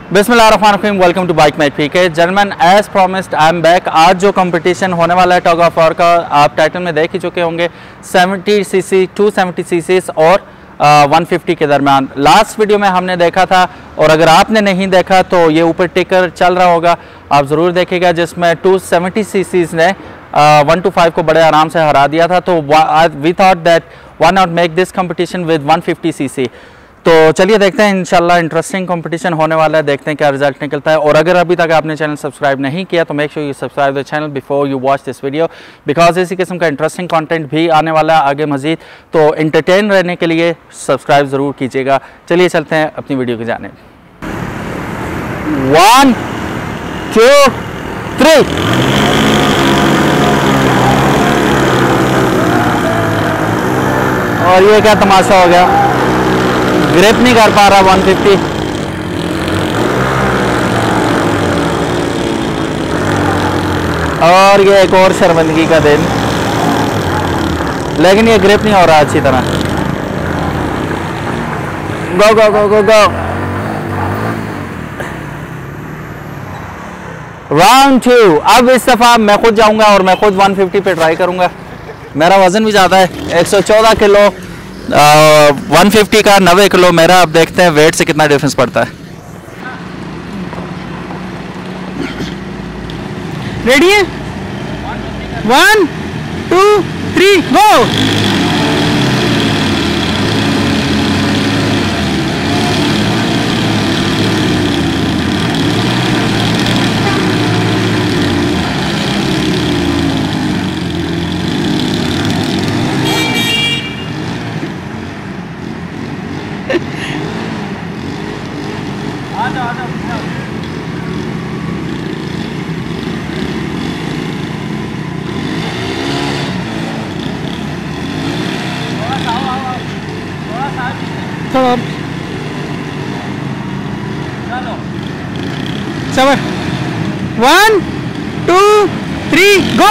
बिस्मिल्लाहिर्रहमानिर्रहीम, welcome to bike match PK. Gentleman, as promised I am back. आज जो competition होने वाला है टग ऑफ वॉर का, आप टाइटल में देख ही चुके होंगे। 70 सीसी, 270 सीसी और 150 के दरमियान लास्ट वीडियो में हमने देखा था, और अगर आपने नहीं देखा तो ये ऊपर टिकर चल रहा होगा, आप ज़रूर देखेगा, जिसमें 270 सीसीज ने 125 को बड़े आराम से हरा दिया था। तो we thought that why not make this competition with 150 CC. तो चलिए देखते हैं, इंशाल्लाह इंटरेस्टिंग कंपटीशन होने वाला है, देखते हैं क्या रिजल्ट निकलता है। और अगर अभी तक आपने चैनल सब्सक्राइब नहीं किया तो make sure you subscribe the channel before you watch this video, because इसी किस्म का इंटरेस्टिंग कंटेंट भी आने वाला है आगे मजीद। तो एंटरटेन रहने के लिए सब्सक्राइब ज़रूर कीजिएगा। चलिए चलते हैं अपनी वीडियो की जानिब। 1 2 3। और ये क्या तमाशा हो गया, ग्रिप नहीं कर पा रहा 150। और ये एक और शर्मिंदगी का दिन, लेकिन ये ग्रिप नहीं हो रहा अच्छी तरह। Go go go go go. Round 2। अब इस दफा मैं खुद जाऊंगा और मैं खुद 150 पे ट्राई करूंगा। मेरा वजन भी ज़्यादा है, 114 किलो 150 का 90 किलो मेरा। अब देखते हैं वेट से कितना डिफरेंस पड़ता है। रेडी है? 1 2 3 गो। चलो 1 2 3 गो।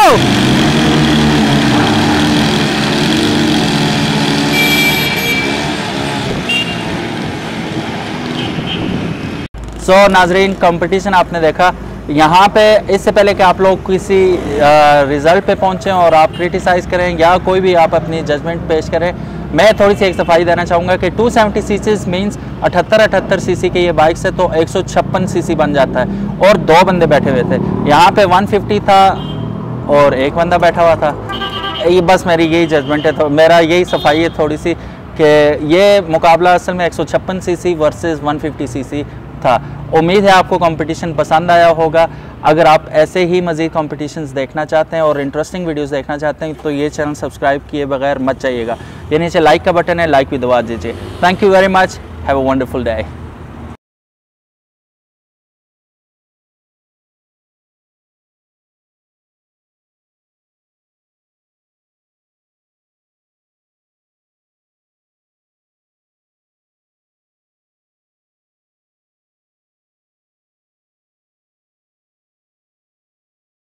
सो नाजरीन, कंपटीशन आपने देखा। यहाँ पे इससे पहले कि आप लोग किसी रिज़ल्ट पे पहुँचें और आप क्रिटिसाइज़ करें या कोई भी आप अपनी जजमेंट पेश करें, मैं थोड़ी सी एक सफाई देना चाहूँगा कि 270 सीसी मींस 78 सीसी के ये बाइक से तो 156 सीसी बन जाता है। और 2 बंदे बैठे हुए थे, यहाँ पे 150 था और एक बंदा बैठा हुआ था। ये बस मेरी यही जजमेंट है, तो मेरा यही सफाई है थोड़ी सी कि ये मुकाबला असल में 156 सीसी वर्सेस 150 सीसी था। उम्मीद है आपको कंपटीशन पसंद आया होगा। अगर आप ऐसे ही मज़ीद कॉम्पिटिशन्स देखना चाहते हैं और इंटरेस्टिंग वीडियोस देखना चाहते हैं तो ये चैनल सब्सक्राइब किए बगैर मत जाइएगा। ये नीचे लाइक का बटन है, लाइक भी दबा दीजिए। Thank you very much, have a wonderful day.